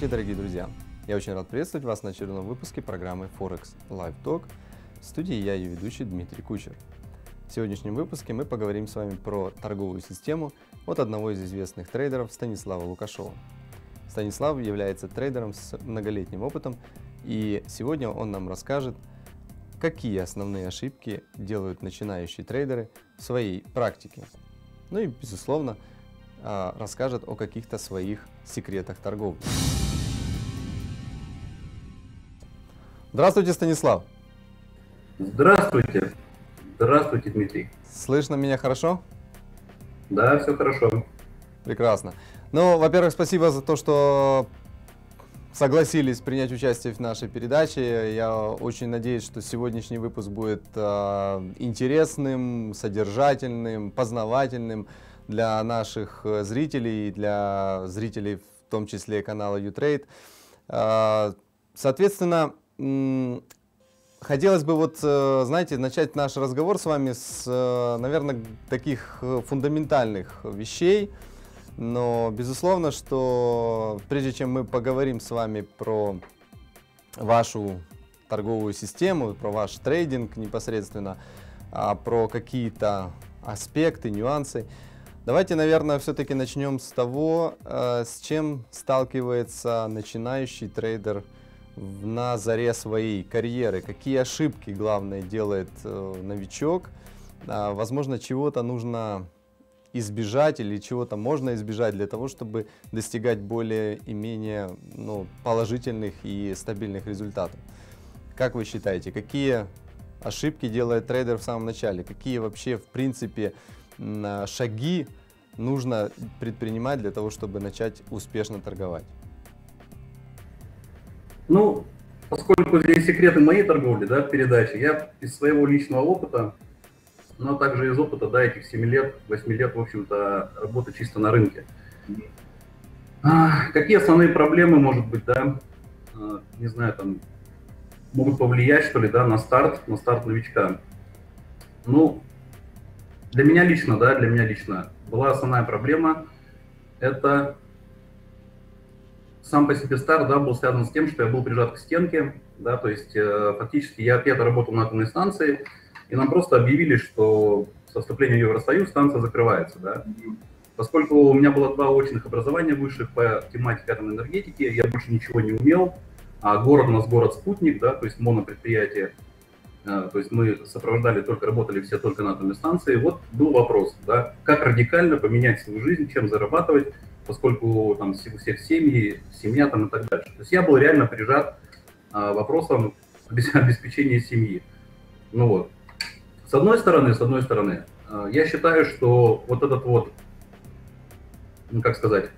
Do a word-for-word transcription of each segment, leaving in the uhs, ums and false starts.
Здравствуйте, дорогие друзья! Я очень рад приветствовать вас на очередном выпуске программы Forex Live Talk. В студии я, ее ведущий Дмитрий Кучер. В сегодняшнем выпуске мы поговорим с вами про торговую систему от одного из известных трейдеров Станислава Лукашова. Станислав является трейдером с многолетним опытом, и сегодня он нам расскажет, какие основные ошибки делают начинающие трейдеры в своей практике. Ну и, безусловно, расскажет о каких-то своих секретах торговли. Здравствуйте, Станислав. Здравствуйте. Здравствуйте, Дмитрий. Слышно меня хорошо? Да, все хорошо. Прекрасно. Ну, во-первых, спасибо за то, что согласились принять участие в нашей передаче. Я очень надеюсь, что сегодняшний выпуск будет э, интересным, содержательным, познавательным для наших зрителей и для зрителей, в том числе канала YouTrade. Э, соответственно, хотелось бы, вот, знаете, начать наш разговор с вами с, наверное, таких фундаментальных вещей. Но, безусловно, что прежде чем мы поговорим с вами про вашу торговую систему, про ваш трейдинг непосредственно, про какие-то аспекты, нюансы, давайте, наверное, все-таки начнем с того, с чем сталкивается начинающий трейдер на заре своей карьеры. Какие ошибки, главное, делает новичок. Возможно, чего-то нужно избежать или чего-то можно избежать для того, чтобы достигать более и менее ну, положительных и стабильных результатов. Как вы считаете, какие ошибки делает трейдер в самом начале? Какие вообще, в принципе, шаги нужно предпринимать для того, чтобы начать успешно торговать? Ну, поскольку здесь секреты моей торговли, да, в передаче, я из своего личного опыта, но также из опыта, да, этих семи лет, восьми лет, в общем-то, работы чисто на рынке. А, какие основные проблемы, может быть, да, а, не знаю, там, могут повлиять, что ли, да, на старт, на старт новичка? Ну, для меня лично, да, для меня лично была основная проблема, это сам по себе старт, да, был связан с тем, что я был прижат к стенке, да, то есть э, фактически я опять работал на атомной станции, и нам просто объявили, что со вступлением в Евросоюз станция закрывается, да. Поскольку у меня было два очных образования высших по тематике атомной энергетики, я больше ничего не умел, а город у нас город-спутник, да, то есть монопредприятие, э, то есть мы сопровождали только, работали все только на атомной станции. Вот был вопрос, да, как радикально поменять свою жизнь, чем зарабатывать, поскольку там у всех семьи, семья там и так дальше. То есть я был реально прижат а, вопросом обеспечения семьи. Ну вот. С одной стороны, с одной стороны, а, я считаю, что вот этот вот, ну как сказать,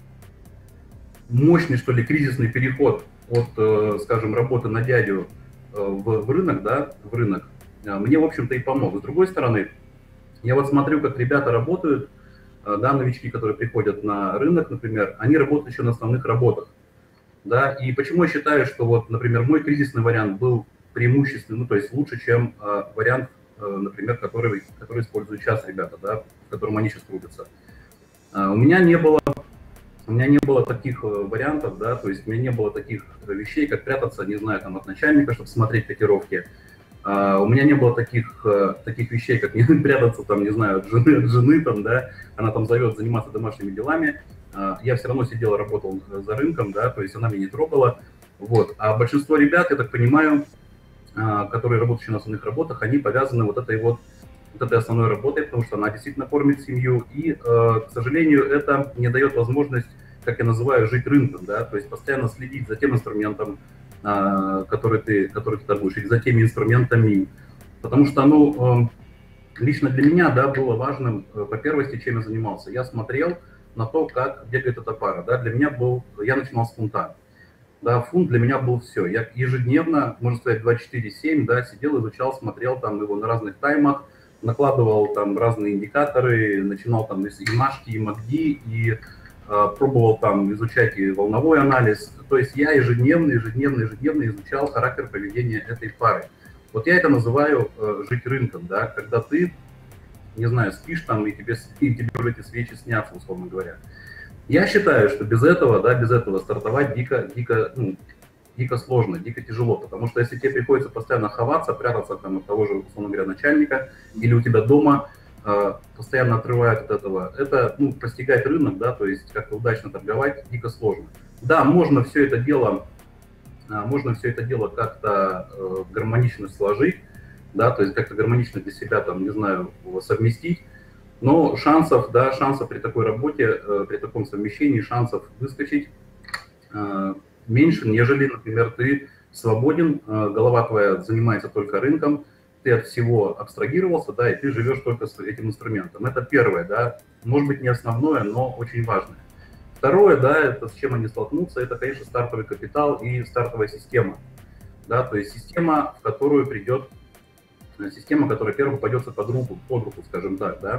мощный, что ли, кризисный переход от, э, скажем, работы на дядю э, в, в рынок, да, в рынок, э, мне, в общем-то, и помог. С другой стороны, я вот смотрю, как ребята работают, да, новички, которые приходят на рынок, например, они работают еще на основных работах, да, и почему я считаю, что вот, например, мой кризисный вариант был преимущественным, ну, то есть лучше, чем э, вариант, э, например, который, который используют сейчас ребята, да, в котором они сейчас трудятся. Э, у меня не было, у меня не было таких э, вариантов, да, то есть у меня не было таких вещей, как прятаться, не знаю, там, от начальника, чтобы смотреть котировки. Uh, у меня не было таких, uh, таких вещей, как не прятаться, там, не знаю, от жены, от жены там, да, она там зовет заниматься домашними делами, uh, я все равно сидел, работал за рынком, да, то есть она меня не трогала, вот. А большинство ребят, я так понимаю, uh, которые работают на основных работах, они повязаны вот этой вот, вот этой основной работой, потому что она действительно кормит семью, и, uh, к сожалению, это не дает возможность, как я называю, жить рынком, да, то есть постоянно следить за тем инструментом, который ты, который ты торгуешь, или за теми инструментами. Потому что, ну, лично для меня, да, было важным, по первости, чем я занимался. Я смотрел на то, как бегает эта пара, да, для меня был, я начинал с фунта. Да, фунт для меня был все. Я ежедневно, можно сказать, двадцать четыре семь, да, сидел, изучал, смотрел там его на разных таймах, накладывал там разные индикаторы, начинал там и Машки, и МАКДИ, и пробовал там изучать и волновой анализ. То есть я ежедневно, ежедневно, ежедневно изучал характер поведения этой пары. Вот я это называю э, жить рынком, да, когда ты, не знаю, спишь там, и тебе, и тебе уже эти свечи снятся, условно говоря. Я считаю, что без этого, да, без этого стартовать дико, дико, ну, дико сложно, дико тяжело, потому что если тебе приходится постоянно ховаться, прятаться там от того же, условно говоря, начальника, или у тебя дома э, постоянно отрывают от этого, это, ну, постигать рынок, да, то есть как-то удачно торговать дико сложно. Да, можно все это дело, э, можно все это дело как-то э, гармонично сложить, да, то есть как-то гармонично для себя, там, не знаю, совместить, но шансов, да, шансов при такой работе, э, при таком совмещении, шансов выскочить э, меньше, нежели, например, ты свободен, голова твоя занимается только рынком, ты от всего абстрагировался, да, и ты живешь только с этим инструментом. Это первое, да, может быть не основное, но очень важное. Второе, да, это с чем они столкнутся, это, конечно, стартовый капитал и стартовая система, да, то есть система, в которую придет, система, которая первым попадется под руку, под руку, скажем так, да.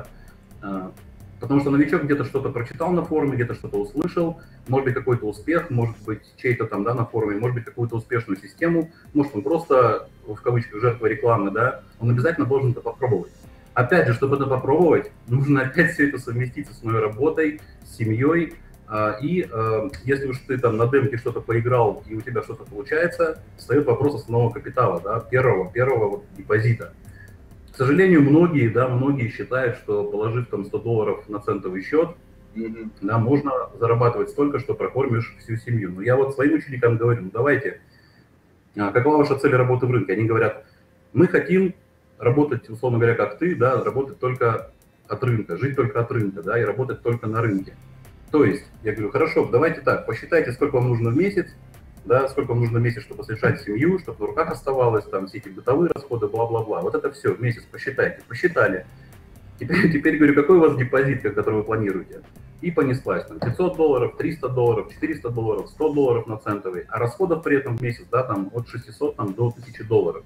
Потому что новичок где-то что-то прочитал на форуме, где-то что-то услышал, может быть какой-то успех, может быть чей-то там, да, на форуме, может быть какую-то успешную систему, может он просто, в кавычках, жертва рекламы, да, он обязательно должен это попробовать. Опять же, чтобы это попробовать, нужно опять все это совместить с моей работой, с семьей, и если уж ты там на демке что-то поиграл и у тебя что-то получается, встает вопрос основного капитала, да, первого, первого вот депозита. К сожалению, многие, да, многие считают, что положив там сто долларов на центовый счет, mm-hmm. да, можно зарабатывать столько, что прокормишь всю семью. Но я вот своим ученикам говорю, ну давайте, какова ваша цель работы в рынке? Они говорят, мы хотим работать, условно говоря, как ты, да, работать только от рынка, жить только от рынка, да, и работать только на рынке. То есть, я говорю, хорошо, давайте так, посчитайте, сколько вам нужно в месяц, да, сколько вам нужно в месяц, чтобы содержать семью, чтобы на руках оставалось, там, все эти бытовые расходы, бла-бла-бла. Вот это все в месяц посчитайте, посчитали. Теперь, теперь говорю, какой у вас депозит, который вы планируете? И понеслась, там, пятьсот долларов, триста долларов, четыреста долларов, сто долларов на центовый, а расходов при этом в месяц, да, там, от шестисот там, до тысячи долларов.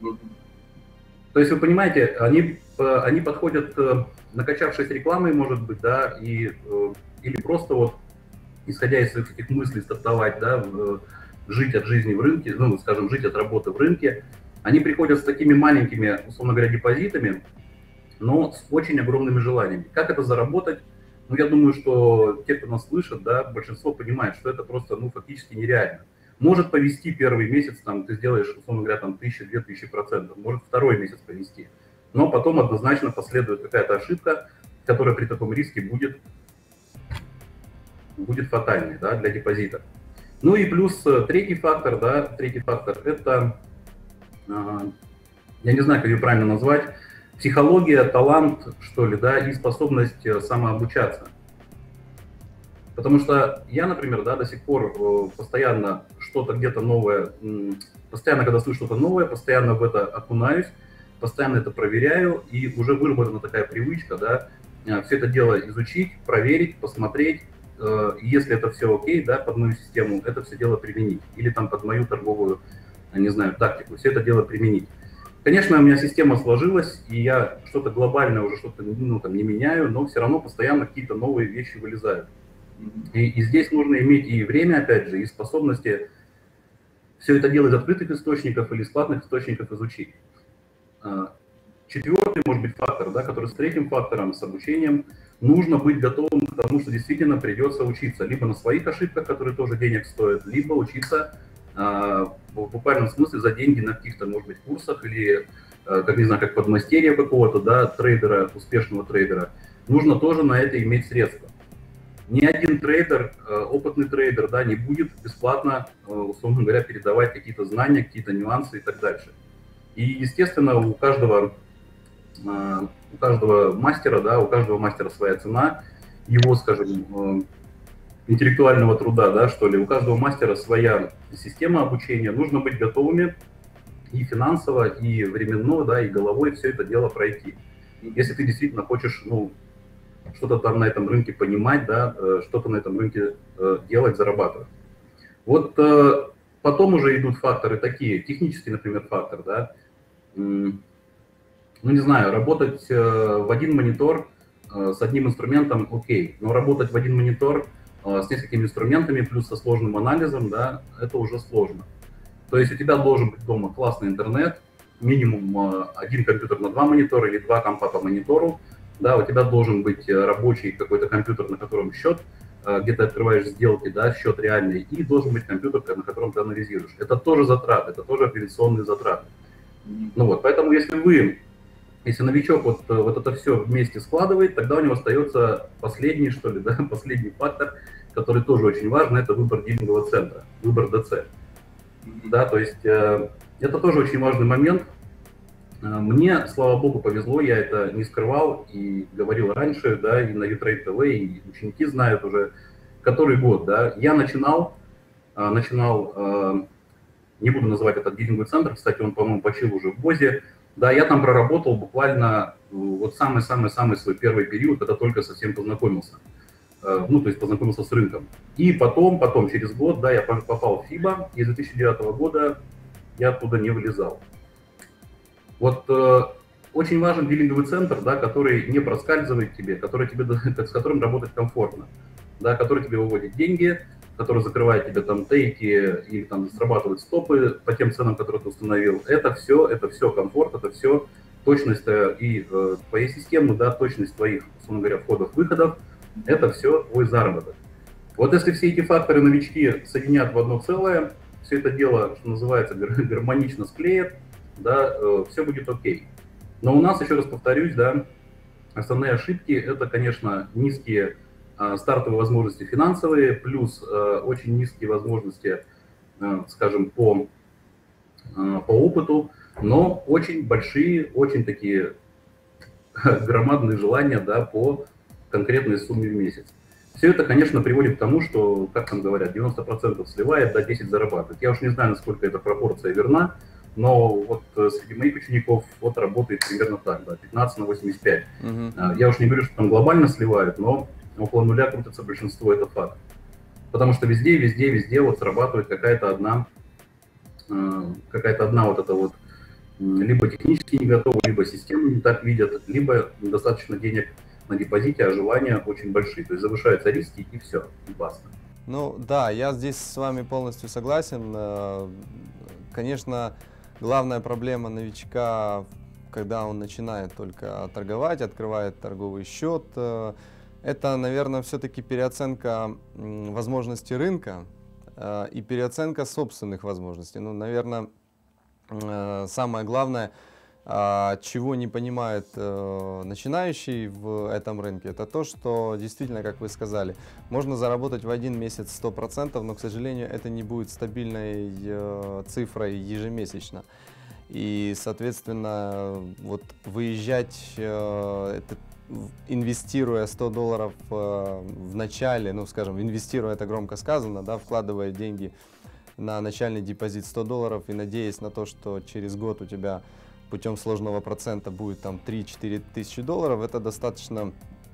То есть, вы понимаете, они, они подходят, накачавшись рекламой, может быть, да, и, или просто вот, исходя из своих этих мыслей, стартовать, да, жить от жизни в рынке, ну, скажем, жить от работы в рынке, они приходят с такими маленькими, условно говоря, депозитами, но с очень огромными желаниями. Как это заработать? Ну, я думаю, что те, кто нас слышит, да, большинство понимает, что это просто, ну, фактически нереально. Может повести первый месяц, там, ты сделаешь, условно говоря, там, тысячу-две тысячи процентов, может второй месяц повести, но потом однозначно последует какая-то ошибка, которая при таком риске будет, будет фатальной, да, для депозита. Ну и плюс третий фактор, да, третий фактор – это, я не знаю, как ее правильно назвать, психология, талант, что ли, да, и способность самообучаться. Потому что я, например, да, до сих пор постоянно что-то где-то новое, постоянно, когда слышу что-то новое, постоянно в это окунаюсь, постоянно это проверяю, и уже выработана такая привычка, да, все это дело изучить, проверить, посмотреть. Если это все окей, да, под мою систему, это все дело применить. Или там под мою торговую, не знаю, тактику, все это дело применить. Конечно, у меня система сложилась, и я что-то глобальное уже что-то, ну, там, не меняю, но все равно постоянно какие-то новые вещи вылезают. И, и здесь нужно иметь и время, опять же, и способности все это дело из открытых источников или из платных источников изучить. Четвертый, может быть, фактор, да, который с третьим фактором, с обучением, нужно быть готовым к тому, что действительно придется учиться. Либо на своих ошибках, которые тоже денег стоят, либо учиться э, в буквальном смысле за деньги на каких-то, может быть, курсах или, э, как не знаю, как подмастерье какого-то, да, трейдера, успешного трейдера. Нужно тоже на это иметь средства. Ни один трейдер, э, опытный трейдер, да, не будет бесплатно, э, условно говоря, передавать какие-то знания, какие-то нюансы и так дальше. И, естественно, у каждого у каждого мастера, да, у каждого мастера своя цена, его, скажем, интеллектуального труда, да, что ли, у каждого мастера своя система обучения, нужно быть готовыми и финансово, и временно, да, и головой все это дело пройти. Если ты действительно хочешь, ну, что-то там на этом рынке понимать, да, что-то на этом рынке делать, зарабатывать. Вот потом уже идут факторы такие, технический, например, фактор, да, ну, не знаю, работать э, в один монитор э, с одним инструментом окей, но работать в один монитор э, с несколькими инструментами плюс со сложным анализом, да, это уже сложно. То есть у тебя должен быть дома классный интернет, минимум э, один компьютер на два монитора или два компа по монитору, да, у тебя должен быть рабочий какой-то компьютер, на котором счет где ты открываешь сделки, да, счет реальный, и должен быть компьютер, на котором ты анализируешь. Это тоже затраты, это тоже операционные затраты. Ну вот, поэтому если вы, если новичок вот, вот это все вместе складывает, тогда у него остается последний, что ли, да, последний фактор, который тоже очень важен, это выбор дилингового центра, выбор ДЦ. Да, то есть э, это тоже очень важный момент. Мне, слава богу, повезло, я это не скрывал и говорил раньше, да, и на YouTrade ТВ, и ученики знают уже который год, да. Я начинал, начинал, не буду называть этот дилинговый центр, кстати, он, по-моему, почил уже в ВОЗе, да, я там проработал буквально вот самый-самый-самый свой первый период, когда только совсем познакомился, ну, то есть познакомился с рынком. И потом, потом, через год, да, я попал в ФИБА, и с две тысячи девятого года я оттуда не вылезал. Вот э, очень важен дилинговый центр, да, который не проскальзывает тебе, который тебе, с которым работать комфортно, да, который тебе выводит деньги, который закрывает тебе там тейки или там срабатывает стопы по тем ценам, которые ты установил. Это все, это все комфорт, это все точность и э, твоей системы, да, точность твоих, условно говоря, входов-выходов, это все твой заработок. Вот если все эти факторы новички соединят в одно целое, все это дело, что называется, гармонично склеят, да, э, все будет окей. Но у нас, еще раз повторюсь, да, основные ошибки – это, конечно, низкие э, стартовые возможности финансовые, плюс э, очень низкие возможности, э, скажем, по, э, по опыту, но очень большие, очень такие громадные желания, да, по конкретной сумме в месяц. Все это, конечно, приводит к тому, что, как там говорят, девяносто процентов сливает, да, десять процентов зарабатывает. Я уж не знаю, насколько эта пропорция верна, но вот среди моих учеников вот работает примерно так, да, пятнадцать на восемьдесят пять. Uh-huh. Я уж не говорю, что там глобально сливают, но около нуля крутится большинство, это факт. Потому что везде, везде, везде вот срабатывает какая-то одна, какая-то одна вот эта вот, либо технически не готовы, либо систему не так видят, либо недостаточно денег на депозите, а желания очень большие. То есть завышаются риски и все, и баста. Ну да, я здесь с вами полностью согласен. Конечно, главная проблема новичка, когда он начинает только торговать, открывает торговый счет, это, наверное, все-таки переоценка возможностей рынка и переоценка собственных возможностей. Ну, наверное, самое главное, чего не понимает начинающий в этом рынке, это то, что действительно, как вы сказали, можно заработать в один месяц сто процентов, но, к сожалению, это не будет стабильной цифрой ежемесячно. И, соответственно, вот выезжать, инвестируя сто долларов в начале, ну, скажем, инвестируя, это громко сказано, да, вкладывая деньги на начальный депозит сто долларов и надеясь на то, что через год у тебя путем сложного процента будет там три-четыре тысячи долларов, это достаточно,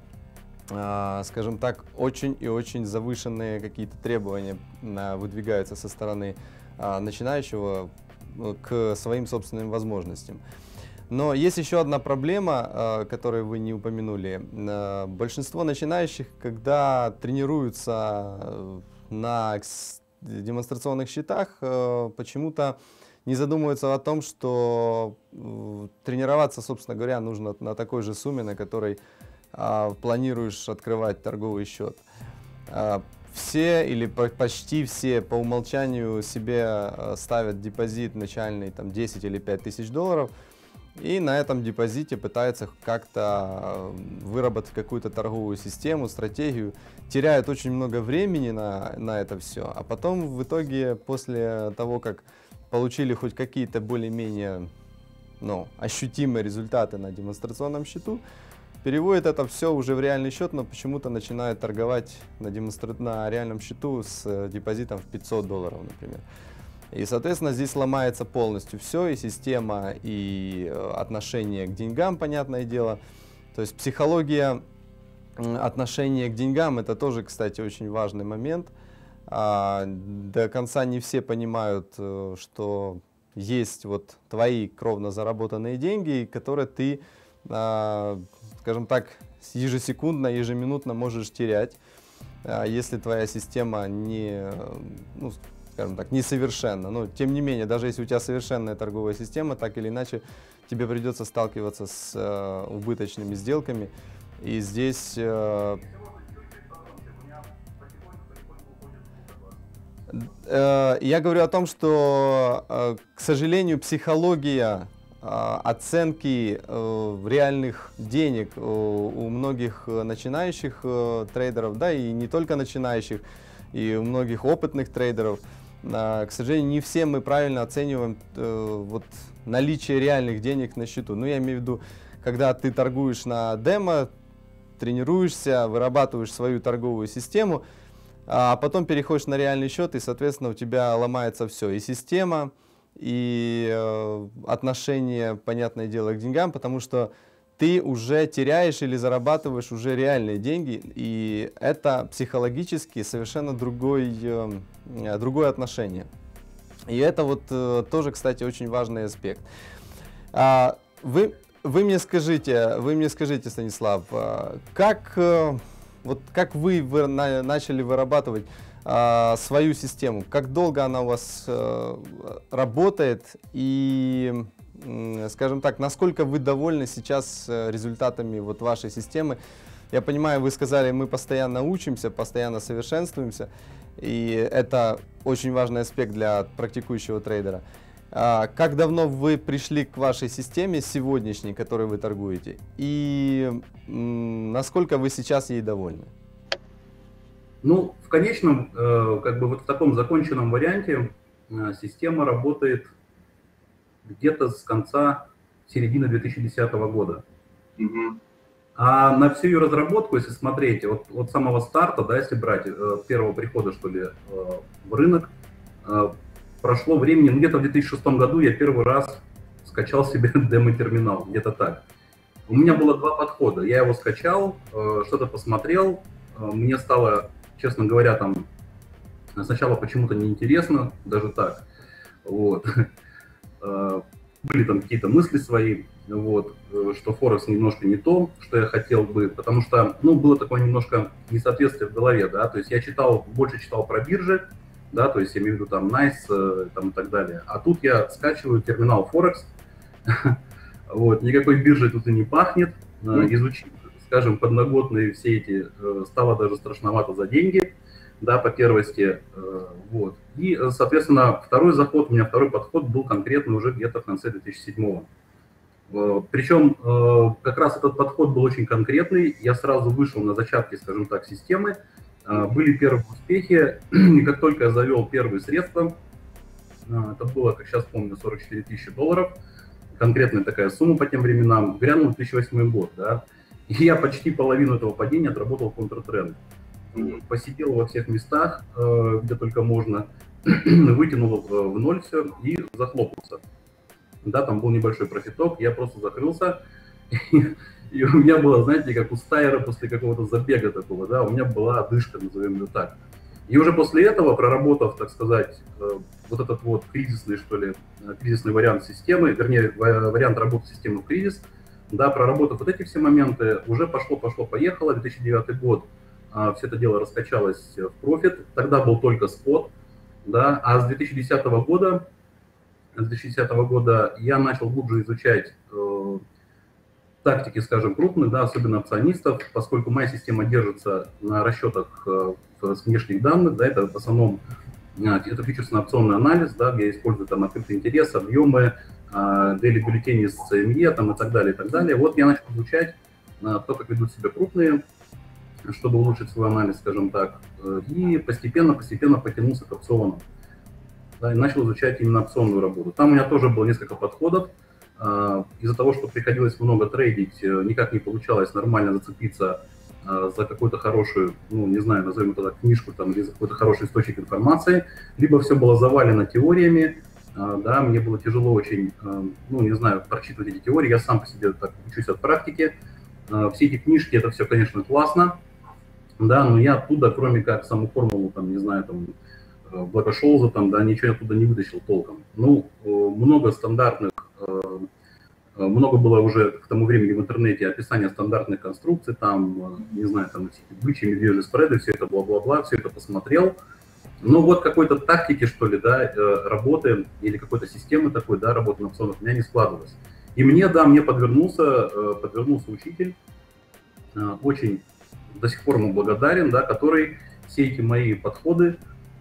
э, скажем так, очень и очень завышенные какие-то требования э, выдвигаются со стороны э, начинающего к своим собственным возможностям. Но есть еще одна проблема, э, которую вы не упомянули. Э, большинство начинающих, когда тренируются на демонстрационных счетах, э, почему-то не задумываются о том, что э, тренироваться, собственно говоря, нужно на такой же сумме, на которой э, планируешь открывать торговый счет. Э, все или почти все по умолчанию себе э, ставят депозит начальный там, десять или пять тысяч долларов, и на этом депозите пытаются как-то выработать какую-то торговую систему, стратегию, теряют очень много времени на, на это все, а потом в итоге, после того, как получили хоть какие-то более-менее, ну, ощутимые результаты на демонстрационном счету, переводят это все уже в реальный счет, но почему-то начинают торговать на, демонстра... на реальном счету с депозитом в пятьсот долларов, например. И, соответственно, здесь ломается полностью все, и система, и отношение к деньгам, понятное дело. То есть психология отношения к деньгам – это тоже, кстати, очень важный момент. А, до конца не все понимают, что есть вот твои кровно заработанные деньги, которые ты, а, скажем так, ежесекундно, ежеминутно можешь терять, а, если твоя система не, ну, скажем так, несовершенна. Но тем не менее, даже если у тебя совершенная торговая система, так или иначе тебе придется сталкиваться с э, убыточными сделками. И здесь... Э, Я говорю о том, что, к сожалению, психология оценки реальных денег у многих начинающих трейдеров, да, и не только начинающих, и у многих опытных трейдеров, к сожалению, не все мы правильно оцениваем вот, наличие реальных денег на счету. Ну, я имею в виду, когда ты торгуешь на демо, тренируешься, вырабатываешь свою торговую систему, а потом переходишь на реальный счет, и, соответственно, у тебя ломается все. И система, и э, отношение, понятное дело, к деньгам, потому что ты уже теряешь или зарабатываешь уже реальные деньги, и это психологически совершенно другой, э, другое отношение. И это вот э, тоже, кстати, очень важный аспект. А, вы, вы мне скажите, вы мне скажите, Станислав, как... Э, Вот как вы, вы на, начали вырабатывать а, свою систему? Как долго она у вас а, работает? И, скажем так, насколько вы довольны сейчас результатами вот вашей системы? Я понимаю, вы сказали, мы постоянно учимся, постоянно совершенствуемся. И это очень важный аспект для практикующего трейдера. А, как давно вы пришли к вашей системе сегодняшней, которой вы торгуете, и м, насколько вы сейчас ей довольны? Ну, в конечном, э, как бы вот в таком законченном варианте э, система работает где-то с конца середины две тысячи десятого года. Mm-hmm. А на всю ее разработку, если смотреть, вот, вот с самого старта, да, если брать э, первого прихода, что ли, э, в рынок, э, прошло времени, ну, где-то в две тысячи шестом году я первый раз скачал себе демо-терминал, где-то так. У меня было два подхода. Я его скачал, что-то посмотрел, мне стало, честно говоря, там сначала почему-то неинтересно, даже так. Вот. Были там какие-то мысли свои, вот, что Форекс немножко не то, что я хотел бы, потому что, ну, было такое немножко несоответствие в голове, да, то есть я читал, больше читал про биржи, да, то есть я имею в виду там Найс, там и так далее. А тут я скачиваю терминал Форекс, вот, никакой биржи тут и не пахнет, изучив, скажем, подноготные все эти, стало даже страшновато за деньги, да, по первости, вот. И, соответственно, второй заход, у меня второй подход был конкретно уже где-то в конце две тысячи седьмого. Причем как раз этот подход был очень конкретный, я сразу вышел на зачатки, скажем так, системы. Были первые успехи, и как только я завел первые средства, это было, как сейчас помню, сорок четыре тысячи долларов, конкретная такая сумма по тем временам, грянул две тысячи восьмой год, да, и я почти половину этого падения отработал контртренд. Посидел во всех местах, где только можно, вытянул в ноль все и захлопнулся. Да, там был небольшой профиток, я просто закрылся. И у меня было, знаете, как у стайера после какого-то забега такого, да, у меня была одышка, назовем ее так. И уже после этого, проработав, так сказать, вот этот вот кризисный, что ли, кризисный вариант системы, вернее, вариант работы системы в кризис, да, проработав вот эти все моменты, уже пошло, пошло, поехало, две тысячи девятый год, все это дело раскачалось в профит, тогда был только спот, да, а с две тысячи десятого года, с две тысячи десятого года я начал глубже изучать тактики, скажем, крупных, да, особенно опционистов, поскольку моя система держится на расчетах э, с внешних данных, да, это в основном э, это фьючерсно-опционный анализ, да, где я использую там открытый интерес, объемы, э, дейли бюллетени с си эм и там, и так далее, и так далее. Вот я начал изучать э, то, как ведут себя крупные, чтобы улучшить свой анализ, скажем так, э, и постепенно-постепенно потянулся к опционам, да, и начал изучать именно опционную работу. Там у меня тоже было несколько подходов. Из-за того, что приходилось много трейдить, никак не получалось нормально зацепиться за какую-то хорошую, ну, не знаю, назовем это так, книжку там, или за какой-то хороший источник информации, либо все было завалено теориями, да, мне было тяжело очень, ну, не знаю, прочитывать эти теории, я сам по себе так учусь от практики. Все эти книжки, это все, конечно, классно, да, но я оттуда, кроме как саму формулу, там, не знаю, там, Благошолза, там, да, ничего оттуда не вытащил толком. Ну, много стандартных, много было уже к тому времени в интернете описания стандартных конструкций, там, не знаю, там, бычьи, медвежьи спреды, все это бла-бла-бла, все это посмотрел. Но вот какой-то тактики, что ли, да, работы или какой-то системы такой, да, работы на опционах у меня не складывалось. И мне, да, мне подвернулся, подвернулся учитель, очень до сих пор ему благодарен, да, который все эти мои подходы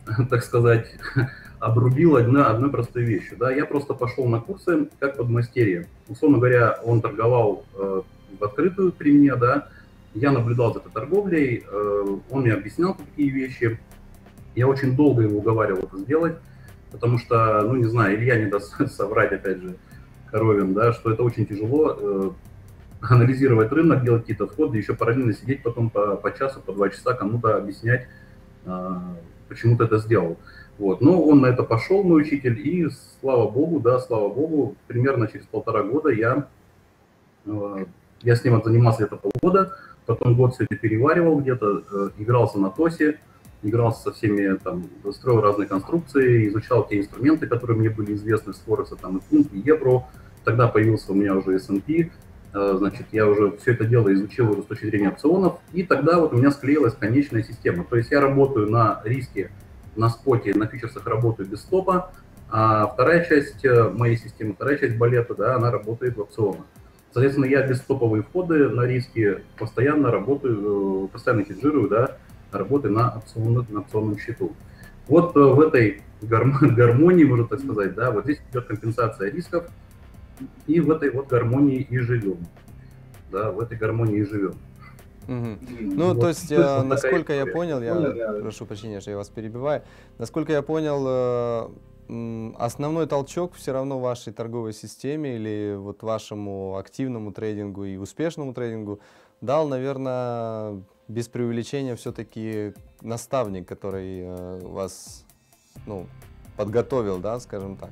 так сказать, обрубил одной, одной простой вещью. Да? Я просто пошел на курсы как подмастерье. Условно говоря, он торговал э, в открытую при мне, да, я наблюдал за этой торговлей, э, он мне объяснял какие вещи. Я очень долго его уговаривал это сделать, потому что, ну не знаю, Илья не даст соврать, опять же, Коровин, да, что это очень тяжело э, анализировать рынок, делать какие-то входы, еще параллельно сидеть потом по, по часу, по два часа кому-то объяснять, э, почему ты это сделал. Вот. Но он на это пошел, мой учитель, и слава богу, да, слава богу, примерно через полтора года я, э, я с ним занимался где-то полгода, потом год все это переваривал где-то, э, игрался на ТОСе, игрался со всеми, там, строил разные конструкции, изучал те инструменты, которые мне были известны с Форекса, там, и фунт, и евро. Тогда появился у меня уже эс энд пи, э, значит, я уже все это дело изучил уже с точки зрения опционов, и тогда вот у меня склеилась конечная система. То есть я работаю на риске, на споте, на фьючерсах работаю без стопа, а вторая часть моей системы, вторая часть балета, да, она работает в опционах. Соответственно, я без стоповые входы на риски постоянно работаю, постоянно хеджирую, да, работаю на опционном, на опционном счету. Вот в этой гармонии, можно так сказать, да, вот здесь идет компенсация рисков, и в этой вот гармонии и живем. Да, в этой гармонии и живем. Угу. Ну, вот, то есть, э, насколько я понял, я понял, прошу прощения, что я вас перебиваю, насколько я понял, э, основной толчок все равно в вашей торговой системе или вот вашему активному трейдингу и успешному трейдингу дал, наверное, без преувеличения все-таки наставник, который э, вас, ну, подготовил, да, скажем так.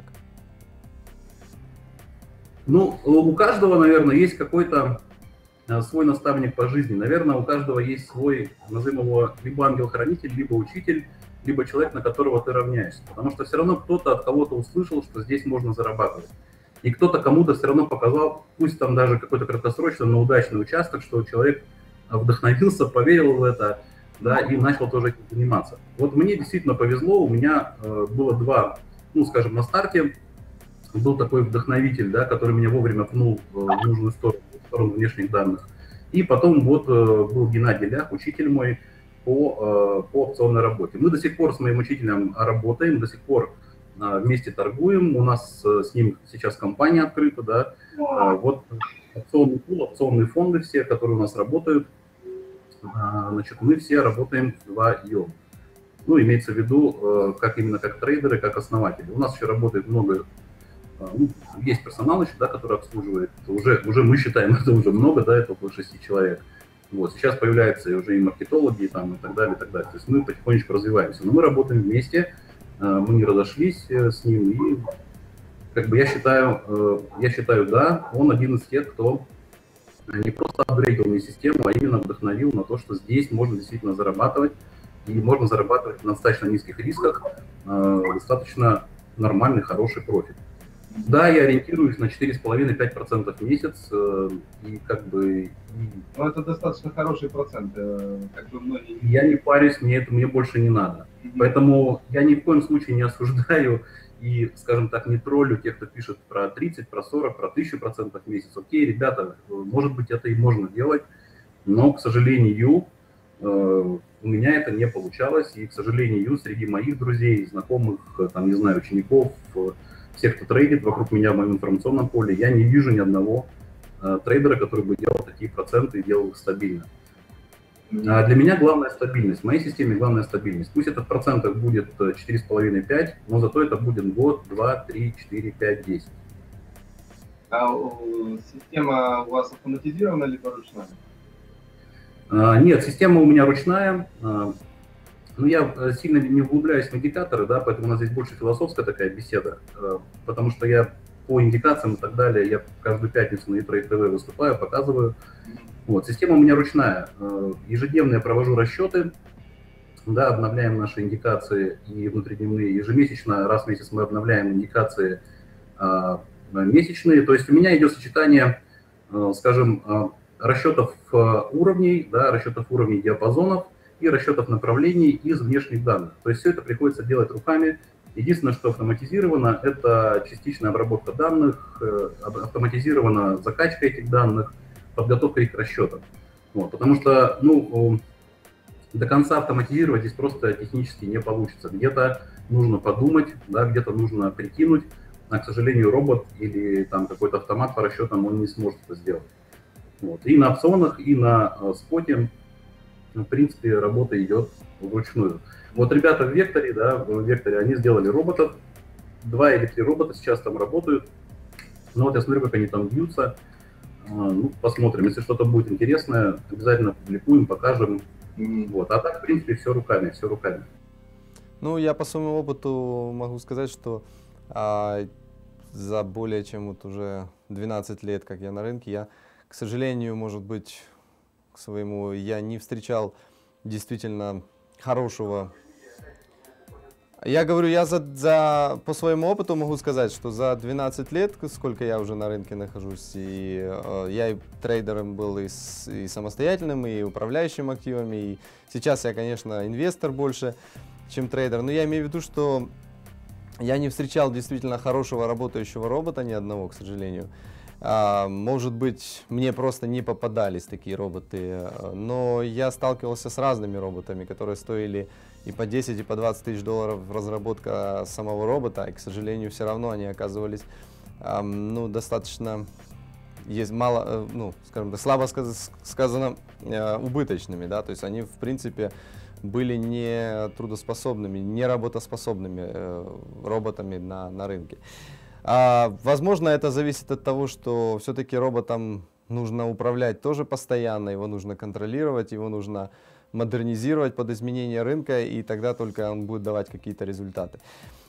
Ну, у каждого, наверное, есть какой-то свой наставник по жизни. Наверное, у каждого есть свой, назовем его, либо ангел-хранитель, либо учитель, либо человек, на которого ты равняешься. Потому что все равно кто-то от кого-то услышал, что здесь можно зарабатывать. И кто-то кому-то все равно показал, пусть там даже какой-то краткосрочный, но удачный участок, что человек вдохновился, поверил в это, да, и начал тоже этим заниматься. Вот мне действительно повезло, у меня э, было два, ну, скажем, на старте был такой вдохновитель, да, который меня вовремя пнул в нужную сторону, в сторону внешних данных. И потом вот был Геннадий Лях, учитель мой по, по опционной работе. Мы до сих пор с моим учителем работаем, до сих пор вместе торгуем. У нас с ним сейчас компания открыта, да. Вот опционный пул, опционные фонды все, которые у нас работают, значит, мы все работаем вдвоем. Ну, имеется в виду, как именно как трейдеры, как основатели. У нас еще работает много. Ну, есть персонал еще, да, который обслуживает, уже, уже мы считаем, это уже много, да, это около шести человек. Вот, сейчас появляются уже и маркетологи, там, и так далее, и так далее. То есть мы потихонечку развиваемся. Но мы работаем вместе, мы не разошлись с ним, и как бы я считаю, я считаю, да, он один из тех, кто не просто апгрейдил мне систему, а именно вдохновил на то, что здесь можно действительно зарабатывать, и можно зарабатывать на достаточно низких рисках достаточно нормальный, хороший профит. Да, я ориентируюсь на четыре с половиной — пять процентов в месяц, э, и как бы... И... Ну, это достаточно хороший процент, э, как бы многие... Я не парюсь, мне это мне больше не надо. Mm-hmm. Поэтому я ни в коем случае не осуждаю и, скажем так, не троллю тех, кто пишет про тридцать, про сорок, про тысячу процентов в месяц. Окей, ребята, может быть, это и можно делать, но, к сожалению, э, у меня это не получалось, и, к сожалению, среди моих друзей, знакомых, там, не знаю, учеников, всех, кто трейдит вокруг меня в моем информационном поле, я не вижу ни одного э, трейдера, который бы делал такие проценты и делал их стабильно. А для меня главная стабильность, в моей системе главная стабильность. Пусть этот процент будет четыре с половиной — пять, но зато это будет год, два, три, четыре, пять, десять. А система у вас автоматизирована либо ручная? А, нет, система у меня ручная. А, Ну, я сильно не углубляюсь в индикаторы, да, поэтому у нас здесь больше философская такая беседа, потому что я по индикациям и так далее, я каждую пятницу на eTrade тэ вэ выступаю, показываю. Вот, система у меня ручная. Ежедневно я провожу расчеты, да, обновляем наши индикации и внутридневные. Ежемесячно, раз в месяц мы обновляем индикации месячные. То есть у меня идет сочетание, скажем, расчетов уровней, да, расчетов уровней диапазонов, и расчетов направлений из внешних данных. То есть все это приходится делать руками. Единственное, что автоматизировано, это частичная обработка данных, автоматизирована закачка этих данных, подготовка их к расчетам. Вот, потому что, ну, до конца автоматизировать здесь просто технически не получится. Где-то нужно подумать, да, где-то нужно прикинуть, а, к сожалению, робот или там какой-то автомат по расчетам, он не сможет это сделать. Вот. И на опционах, и на а, споте, в принципе, работа идет вручную. Вот ребята в Векторе, да, в Векторе, они сделали роботов, два или три робота сейчас там работают. Ну вот я смотрю, как они там бьются. А, ну, посмотрим, если что-то будет интересное, обязательно публикуем, покажем. Вот. А так, в принципе, все руками, все руками. Ну, я по своему опыту могу сказать, что а, за более чем вот уже двенадцать лет, как я на рынке, я, к сожалению, может быть, к своему, я не встречал действительно хорошего. Я говорю, я за, за, по своему опыту могу сказать, что за двенадцать лет, сколько я уже на рынке нахожусь, и э, я и трейдером был, и, с, и самостоятельным, и управляющим активами, и сейчас я, конечно, инвестор больше, чем трейдер, но я имею в виду, что я не встречал действительно хорошего работающего робота, ни одного, к сожалению. А, может быть, мне просто не попадались такие роботы, но я сталкивался с разными роботами, которые стоили и по десять, и по двадцать тысяч долларов разработка самого робота, и, к сожалению, все равно они оказывались а, ну, достаточно, есть мало, ну, скажем так, слабо сказано, убыточными, да, то есть они, в принципе, были не трудоспособными, не работоспособными э, роботами на, на рынке. А, возможно, это зависит от того, что все-таки роботом нужно управлять тоже постоянно, его нужно контролировать, его нужно модернизировать под изменения рынка, и тогда только он будет давать какие-то результаты.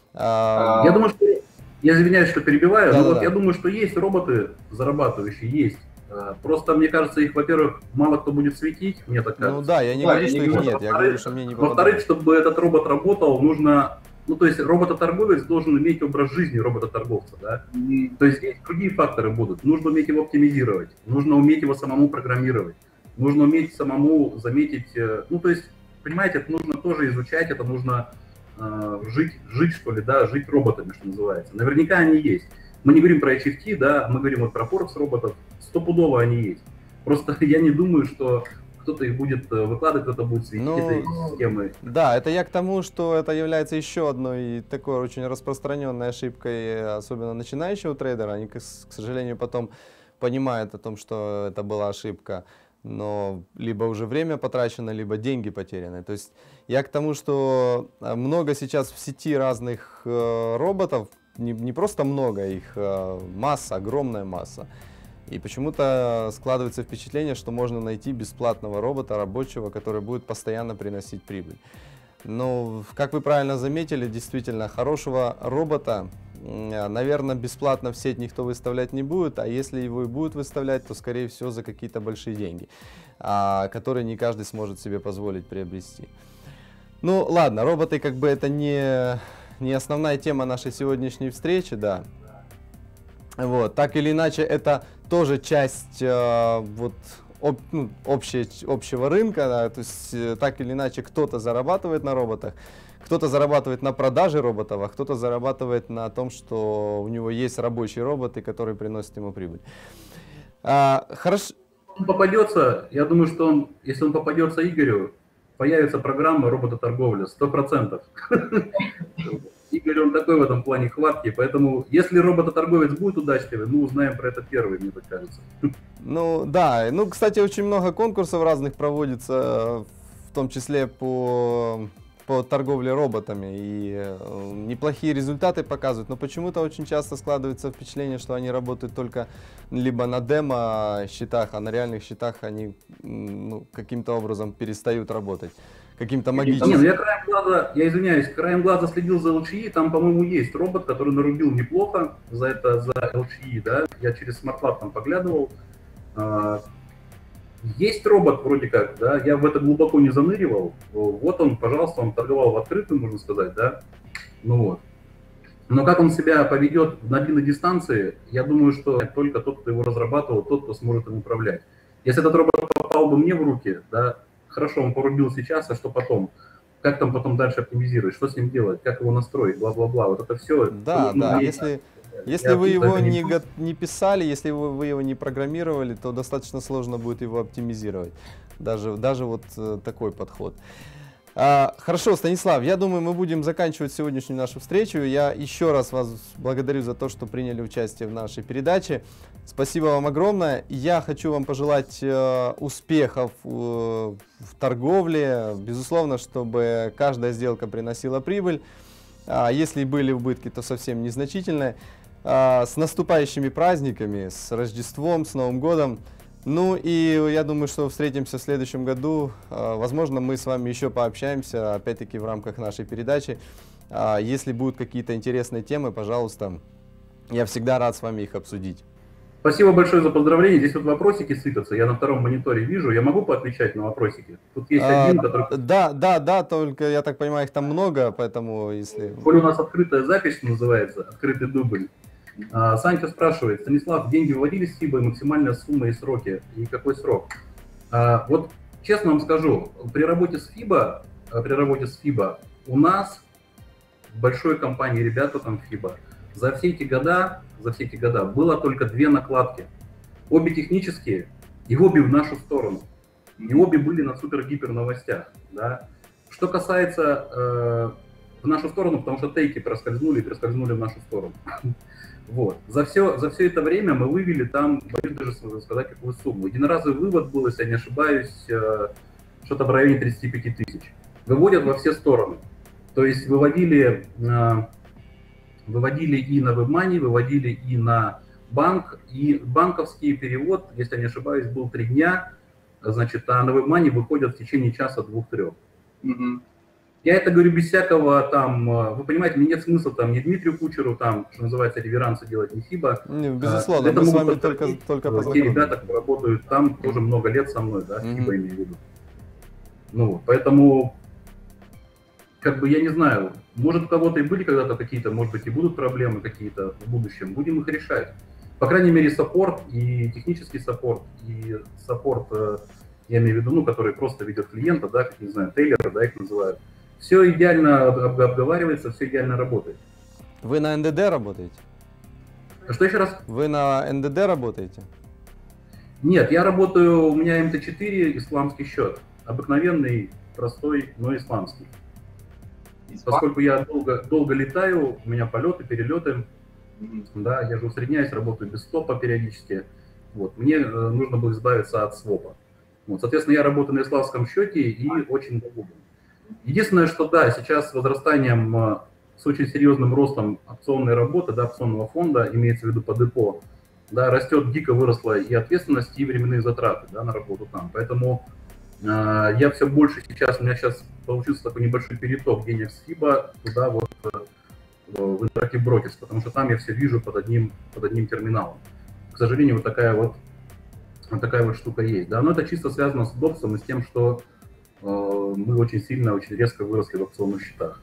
А, я думаю, что, я извиняюсь, что перебиваю, да, но да, вот да. я думаю, что есть роботы зарабатывающие, есть. Просто, мне кажется, их, во-первых, мало кто будет светить, мне так кажется. Ну да, я не да, говорю, я что не их говорю. нет, я говорю, что мне не попадает. Во-вторых, чтобы этот робот работал, нужно... Ну, то есть робототорговец должен иметь образ жизни робототорговца, да? И, то есть здесь другие факторы будут. Нужно уметь его оптимизировать, нужно уметь его самому программировать, нужно уметь самому заметить... Ну, то есть, понимаете, это нужно тоже изучать, это нужно э, жить, жить, что ли, да, жить роботами, что называется. Наверняка они есть. Мы не говорим про эйч эф ти, да, мы говорим вот про Форекс роботов, стопудово они есть. Просто я не думаю, что кто-то их будет выкладывать, кто-то будет светить ну, этой системы. Да, это я к тому, что это является еще одной такой очень распространенной ошибкой, особенно начинающего трейдера. Они, к сожалению, потом понимают о том, что это была ошибка, но либо уже время потрачено, либо деньги потеряны. То есть я к тому, что много сейчас в сети разных э, роботов, не, не просто много, их э, масса, огромная масса. И почему-то складывается впечатление, что можно найти бесплатного робота рабочего, который будет постоянно приносить прибыль. Но, как вы правильно заметили, действительно, хорошего робота, наверное, бесплатно в сеть никто выставлять не будет, а если его и будут выставлять, то, скорее всего, за какие-то большие деньги, которые не каждый сможет себе позволить приобрести. Ну, ладно, роботы, как бы, это не, не основная тема нашей сегодняшней встречи, да. Вот, так или иначе, это тоже часть э, вот, об, ну, общей, общего рынка, да, то есть э, так или иначе кто-то зарабатывает на роботах, кто-то зарабатывает на продаже роботов, а кто-то зарабатывает на том, что у него есть рабочие роботы, которые приносят ему прибыль. А, хорошо. Он попадется, я думаю, что он, если он попадется Игорю, появится программа робототорговля, сто процентов. Игорь, он такой в этом плане хваткий, поэтому если робототорговец будет удачливый, мы узнаем про это первый, мне так кажется. Ну да, ну кстати, очень много конкурсов разных проводится, в том числе по, по торговле роботами, и э, неплохие результаты показывают, но почему-то очень часто складывается впечатление, что они работают только либо на демо-счетах, а на реальных счетах они ну, каким-то образом перестают работать. Каким-то магическим. Не, ну я краем глаза, я извиняюсь, краем глаза следил за эл чи и, там, по-моему, есть робот, который нарубил неплохо за это, за эл чи и, да, я через SmartLab там поглядывал. Есть робот вроде как, да, я в это глубоко не заныривал, вот он, пожалуйста, он торговал в открытую, можно сказать, да, ну вот. Но как он себя поведет на длинной дистанции, я думаю, что только тот, кто его разрабатывал, тот, кто сможет им управлять. Если этот робот попал бы мне в руки, да, хорошо, он порубил сейчас, а что потом? Как там потом дальше оптимизировать? Что с ним делать? Как его настроить? Бла-бла-бла. Вот это все. Да, да. Если, Если вы его не, не, не писали, если вы, вы его не программировали, то достаточно сложно будет его оптимизировать. Даже, даже вот э, такой подход. А, хорошо, Станислав, я думаю, мы будем заканчивать сегодняшнюю нашу встречу. Я еще раз вас благодарю за то, что приняли участие в нашей передаче. Спасибо вам огромное. Я хочу вам пожелать э, успехов э, в торговле. Безусловно, чтобы каждая сделка приносила прибыль. А если были убытки, то совсем незначительные. А, с наступающими праздниками, с Рождеством, с Новым годом. Ну и я думаю, что встретимся в следующем году. Возможно, мы с вами еще пообщаемся, опять-таки в рамках нашей передачи. Если будут какие-то интересные темы, пожалуйста, я всегда рад с вами их обсудить. Спасибо большое за поздравления. Здесь вот вопросики сыпятся. Я на втором мониторе вижу. Я могу поотвечать на вопросики? Тут есть а, один, который... Да, да, да, только я так понимаю, их там много, поэтому если... Коль у нас открытая запись называется, открытый дубль. А, Санька спрашивает: Станислав, деньги выводились с ФИБа, максимальная сумма и сроки? И какой срок? А, вот честно вам скажу, при работе с ФИБа, при работе с ФИБа у нас в большой компании, ребята там ФИБа, за все эти года, за все эти года было только две накладки. Обе технические и обе в нашу сторону. И обе были на супер-гипер новостях. Да? Что касается э, в нашу сторону, потому что тейки проскользнули и проскользнули в нашу сторону. Вот. За все, за все это время мы вывели там, боюсь даже сказать, какую сумму. Единоразовый вывод был, если я не ошибаюсь, что-то в районе тридцати пяти тысяч. Выводят во все стороны. То есть выводили, выводили и на WebMoney, выводили и на банк. И банковский перевод, если я не ошибаюсь, был три дня. Значит, а на WebMoney выходят в течение часа, двух-трех. Mm-hmm. Я это говорю без всякого там, вы понимаете, мне нет смысла там ни Дмитрию Кучеру, там, что называется, реверансы делать, ни ФИБа. Не, безусловно, это мы с вами только, только те ребята, которые работают там, тоже много лет со мной, да, ФИБа имею в виду. Ну, поэтому, как бы, я не знаю, может, у кого-то и были когда-то какие-то, может быть, и будут проблемы какие-то в будущем, будем их решать. По крайней мере, саппорт и технический саппорт, и саппорт, я имею в виду, ну, который просто ведет клиента, да, как, не знаю, тейлеры, да, их называют. Все идеально обговаривается, все идеально работает. Вы на эн дэ дэ работаете? Что еще раз? Вы на эн дэ дэ работаете? Нет, я работаю, у меня эм тэ четыре, исламский счет. Обыкновенный, простой, но исламский. Поскольку я долго, долго летаю, у меня полеты, перелеты, да, я же усредняюсь, работаю без стопа периодически. Вот, мне э, нужно было избавиться от свопа. Вот, соответственно, я работаю на исламском счете и очень доволен. Единственное, что да, сейчас с возрастанием, с очень серьезным ростом опционной работы, да, опционного фонда, имеется в виду по депо, да, растет, дико выросла и ответственность, и временные затраты, да, на работу там. Поэтому э, я все больше сейчас, у меня сейчас получился такой небольшой переток денег с ФИБа туда вот в Interactive Brokers, потому что там я все вижу под одним, под одним терминалом. К сожалению, вот такая вот, вот такая вот штука есть. Да, но это чисто связано с удобством и с тем, что мы очень сильно, очень резко выросли в опционных счетах.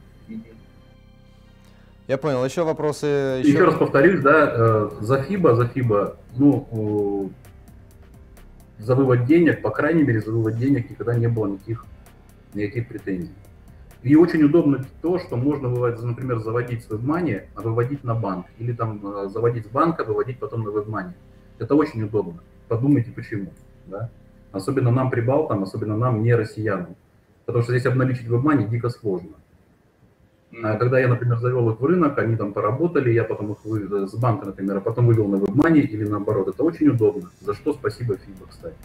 Я понял. Еще вопросы? Еще, еще раз повторюсь, да, за ФИБа, за ФИБа, ну, за вывод денег, по крайней мере, за вывод денег никогда не было никаких, никаких претензий. И очень удобно то, что можно, выводить, например, заводить с WebMoney, а выводить на банк. Или там заводить с банка, выводить потом на WebMoney. Это очень удобно. Подумайте, почему. Да? Особенно нам, прибалтам, особенно нам, не россиянам. Потому что здесь обналичить WebMoney дико сложно. А когда я, например, завел их в рынок, они там поработали, я потом их вывел с банка, например, а потом вывел на WebMoney или наоборот. Это очень удобно. За что спасибо ФИБа, кстати.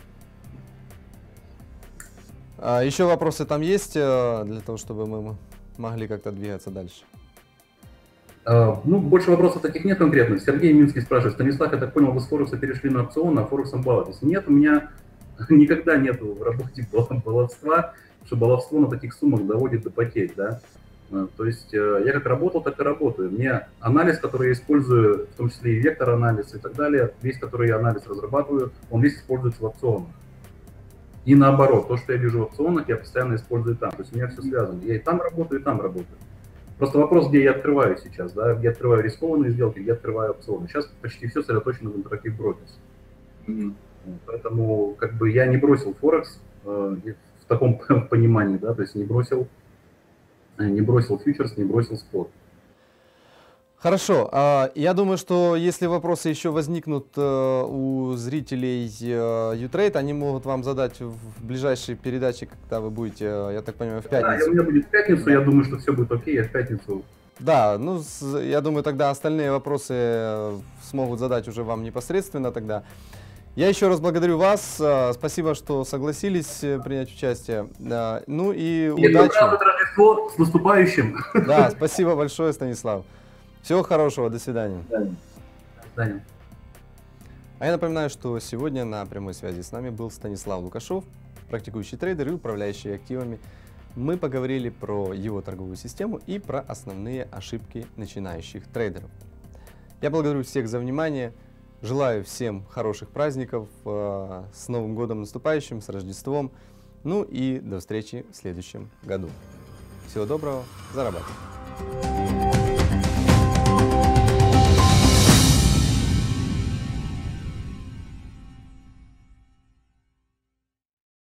А еще вопросы там есть для того, чтобы мы могли как-то двигаться дальше? А, ну, больше вопросов таких нет конкретных. Сергей Минский спрашивает: Станислав, я так понял, вы с Форекса перешли на опцион, а Форексом балуетесь? Нет, у меня никогда нету в работе баловства, что баловство на таких суммах доводит до потерь, да. То есть я как работал, так и работаю. Мне анализ, который я использую, в том числе и вектор-анализ и так далее, весь, который я анализ разрабатываю, он весь используется в опционах. И наоборот, то, что я вижу в опционах, я постоянно использую там. То есть у меня все связано. Я и там работаю, и там работаю. Просто вопрос, где я открываю сейчас, да, где открываю рискованные сделки, где открываю опционы. Сейчас почти все сосредоточено в Interactive Brokers. Mm-hmm. Поэтому как бы я не бросил Форекс э, в таком понимании, да, то есть не бросил, не бросил фьючерс, не бросил спот. Хорошо. а, Я думаю, что если вопросы еще возникнут э, у зрителей э, Utrade, они могут вам задать в ближайшей передаче, когда вы будете, э, я так понимаю, в Да, пятницу. у меня будет в пятницу, я думаю, что все будет окей, я в пятницу. Да, ну, с- я думаю, тогда остальные вопросы э, смогут задать уже вам непосредственно тогда. Я еще раз благодарю вас. э, Спасибо, что согласились э, принять участие. Да, ну и И удачи. празднует Рождество, с наступающим. Да, спасибо большое, Станислав. Всего хорошего, до свидания. До свидания. А я напоминаю, что сегодня на прямой связи с нами был Станислав Лукашов, практикующий трейдер и управляющий активами. Мы поговорили про его торговую систему и про основные ошибки начинающих трейдеров. Я благодарю всех за внимание, желаю всем хороших праздников, э, с Новым годом наступающим, с Рождеством, ну и до встречи в следующем году. Всего доброго, зарабатывайте!